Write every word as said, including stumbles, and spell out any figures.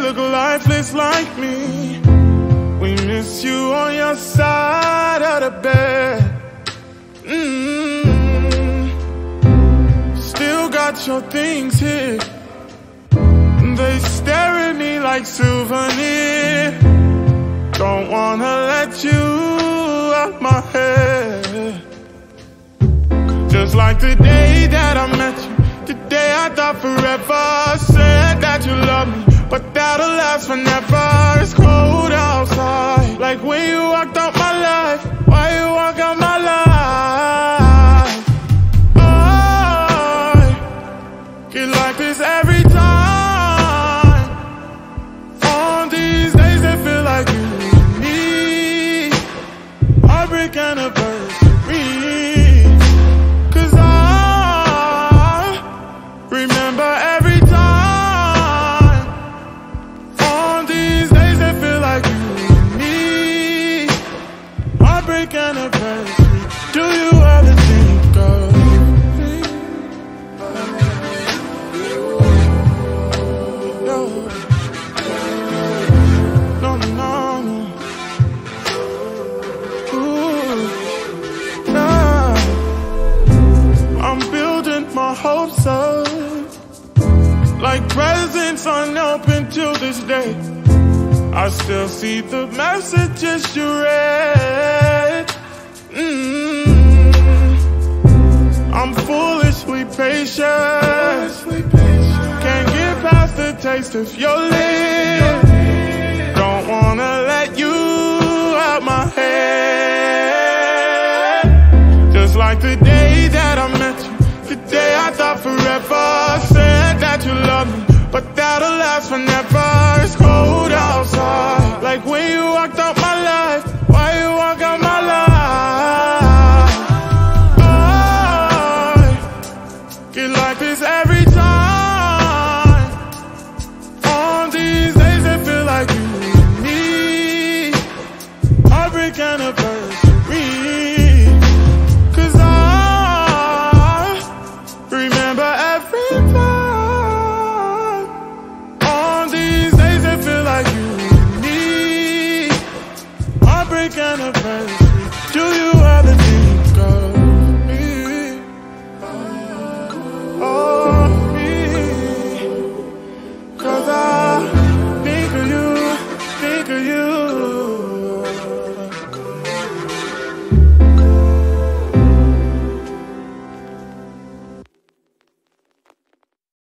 look lifeless like me. We miss you on your side of the bed. Mm-hmm. Still got your things here. They stare at me like souvenirs. Don't wanna let you out my head. Just like the day that I met you, the day I thought forever. Said that you love me, but that'll last forever. It's cold outside, like when you walked out my life. Why you walk out my life? I get like this every time. On these days that feel like you and me. Heartbreak anniversary. Cause I remember every time. On these days that feel like you and me. Heartbreak anniversary. Do you ever think of me? No, no, no, no. Ooh, nah. I'm building my hopes up, like presents unopened till this day. I still see the messages you read. Mm-hmm. I'm foolishly patient. Can't get past the taste of your lips. Don't wanna let you out my head. Just like the day that I met you, the day I thought forever. Said that you love me, but that'll last forever. It's cold outside, like when you walked out my life. Why you walk out my life? I get like this every